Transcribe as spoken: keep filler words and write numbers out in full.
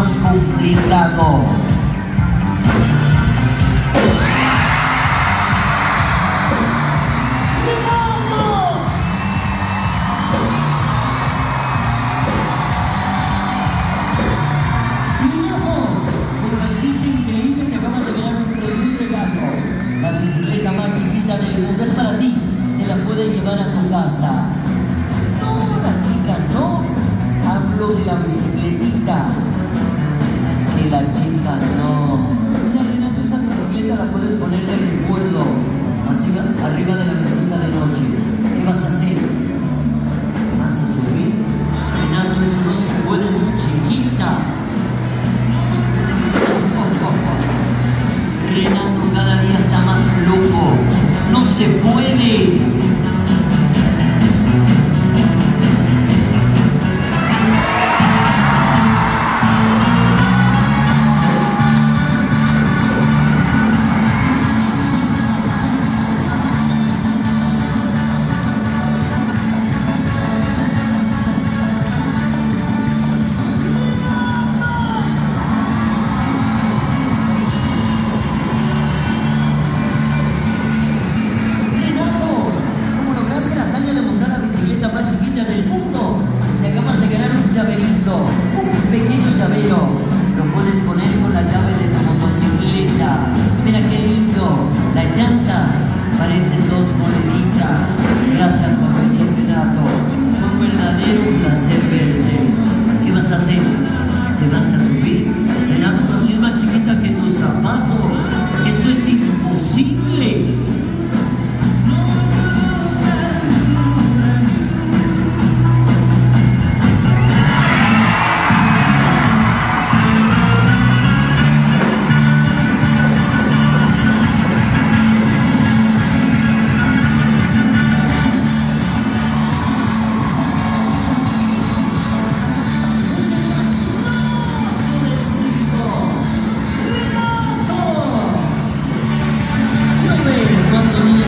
más complicado. La bicicleta más chiquita del mundo es para ti, te la puedes llevar a tu casa. No, la chica no, hablo de la bicicletita, que la chica no. Mira, Renato, esa bicicleta la puedes poner de recuerdo, así arriba de la mesita de noche. ¿Qué vas a hacer? ¿Vas a subir? Renato, eso no se puede, muy chiquita. Renato cada día está más loco. No se puede.